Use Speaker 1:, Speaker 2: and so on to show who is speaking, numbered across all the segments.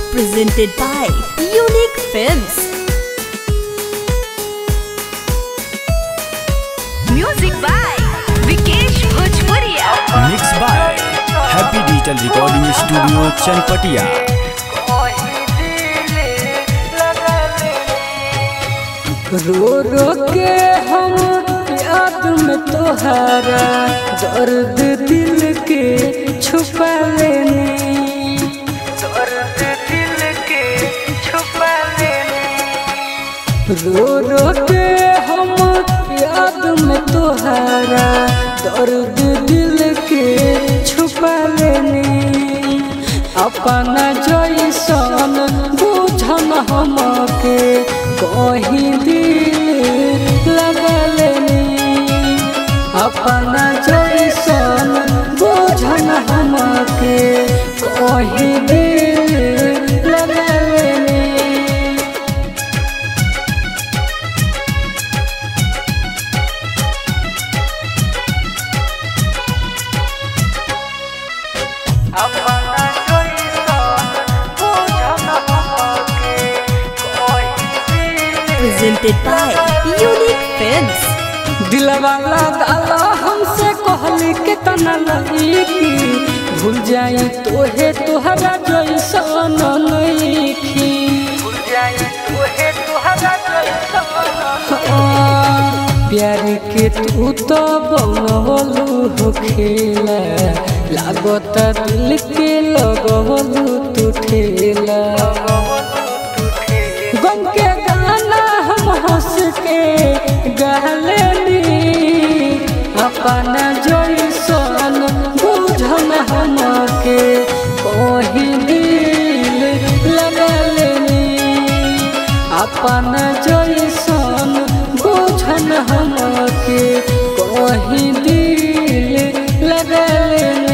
Speaker 1: presented by Unique Films. Music by Vikesh Bhojpuria.
Speaker 2: Mixed by Happy Digital Recording Studio Chanpatia.
Speaker 3: रो रो के हम याद में तोहरा दर्द दिल के छुपा लेने, दर्द दिल के छुपा लेने। रो रो के हम याद में तोहरा दर्द दिल के छुपा लेने। अपना जैसन बुझन हमके कहीं दिल लगा लेनी। अपना जैसन बुझन हमके कहीं दिल लगा लेनी।
Speaker 1: Presented by Unique Films.
Speaker 3: दिलवा लगाला हमसे कहली के तना लगी कि भूल जाई तोहे तोहरा जैसन नइखी, भूल जाई तोहे तोहरा जैसन। प्यार के तू तो बनवलू हो खेला, लागत दिल के लगवलू तू ठेला। गम के गाना हम हंस के गहलेनी। अपना जैसन बुझन हमके कहीं दिल लगा लेनी। अपना जैसन बुझन हमके कहीं दिल लगा लेनी।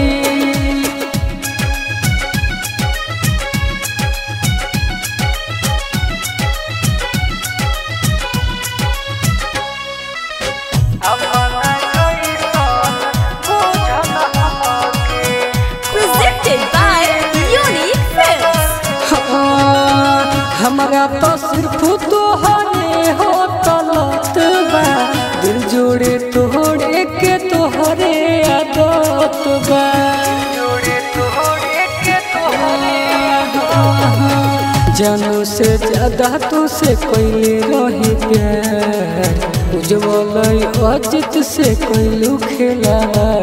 Speaker 1: Presented by Unique Films.
Speaker 3: हमारा तो सिर्फ तोहरे हो तलत बा, दिल जोड़े तोहरे के तोहरे आदत बा। जानू से ज्यादा तुझसे कोई रही प्यार, उज्जवल अजित से कोई खेला।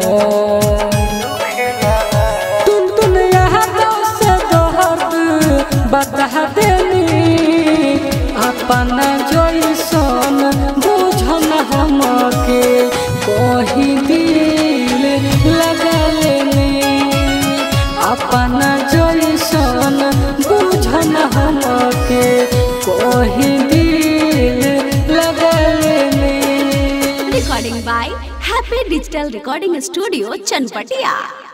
Speaker 3: तुम यादों से दर्द बता देनी। अपना जैसन बुझन हमके कहीं दिल लगा लेनी। अपना जैसन बुझन हमके कहीं दिल लगा लेनी।
Speaker 1: Recording by Happy Digital Recording Studio Chanpatia.